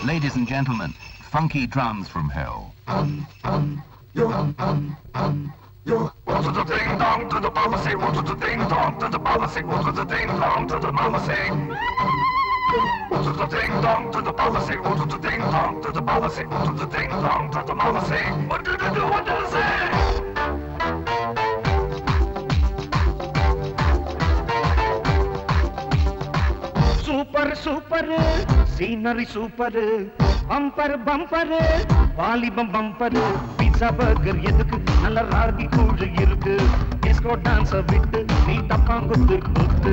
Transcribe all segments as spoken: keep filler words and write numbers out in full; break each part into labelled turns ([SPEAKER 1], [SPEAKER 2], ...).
[SPEAKER 1] Ladies and gentlemen, funky drums from hell.
[SPEAKER 2] Um, um, yo, um, um, um, yo. What to the ding dong to the mama sing? What to the ding dong to the mama sing? What to the ding dong to the mama sing? What to the ding dong to the mama sing? What to the ding dong to the mama sing? What to the ding dong to the mama sing? What do they do? What do they say?
[SPEAKER 3] Super, super, scenery super, bumper, bumper, வாலிபம் bumper, pizza burger எதுக்கு நல்ல ராகி கூழ் இருக்கு, disco dance விட்டு நீ தப்பாங்குத்து குத்து.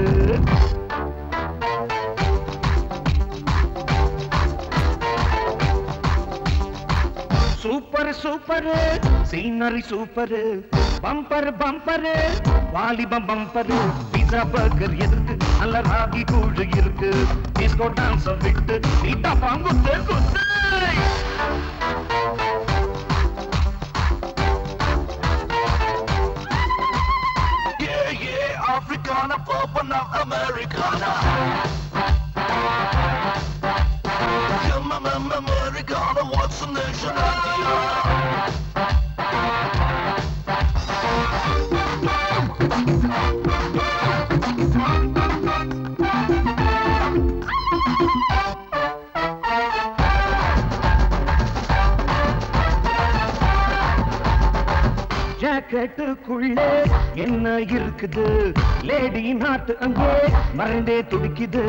[SPEAKER 3] Super, super, scenery super, bumper, bumper, வாலிபம் bumper, pizza burger எதுக்கு நல்ல ராகி கூழ் இருக்கு, disco dance விட்டு நீ தப்பாங்குத்து குத்து.
[SPEAKER 2] Yeah, yeah, Africana, pop and now Americana. Come on, I'm Americana, what's the nation of
[SPEAKER 3] ஜாக்கெட்டுக்குள்ளே என்ன இருக்குது, லேடி நாட்டு அங்கே மறந்தே துடிக்குது.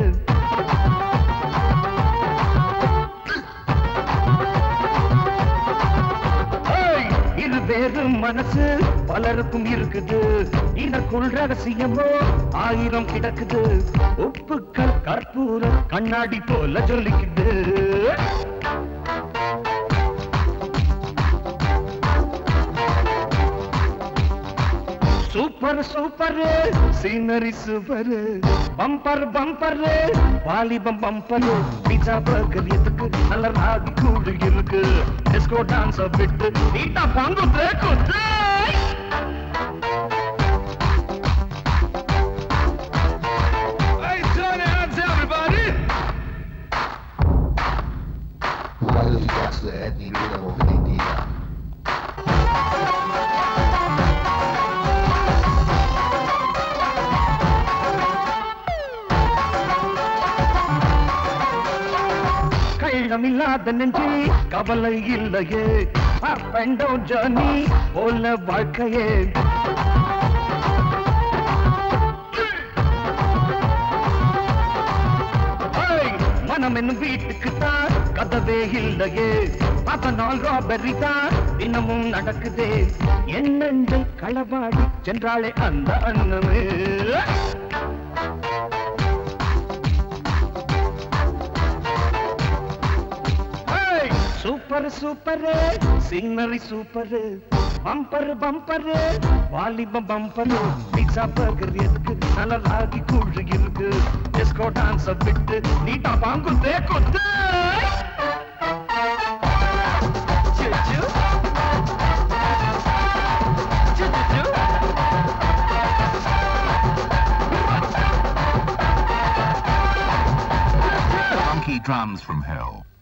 [SPEAKER 3] இது வேறு மனசு பலருக்கும் இருக்குது, இதற்குள் ரகசியமோ ஆயிரம் கிடக்குது. உப்புக்கள் கற்பூரம் கண்ணாடி போல ஜொலிக்குது. Super super scenery super, bumper bumper வாலிபம் பம்பர், பீட்சா பர்கர் எதுக்கு நல்ல ராகி கூழ் இருக்கு, டிஸ்கோ டான்ஸ் விட்டு நீட்டா பாங்குத்து குத்து. Hey, turn it hands everybody.
[SPEAKER 4] Why do you guys the ethnic rhythm of India?
[SPEAKER 3] இல்லாத நெஞ்சு கவலை இல்லையே, அப் அண்ட் டவுன் ஜர்னி போல வாழ்க்கையே. மனம் என்னும் வீட்டுக்கு தான் கதவே இல்லையே, அதனால் ராபரி தான் தினமும் நடக்குதே. என்னென்றை களவாடி சென்றாலே அந்த அண்ணமே. Super super scenery super, bumper bumper வாலிபம் பம்பர், பீட்சா பர்கர் எதுக்கு நல்ல ராகி கூழ் இருக்கு, டிஸ்கோ டான்ஸ் விட்டு நீட்டா பாங்குத்தே குத்து.
[SPEAKER 1] Funky drums from hell.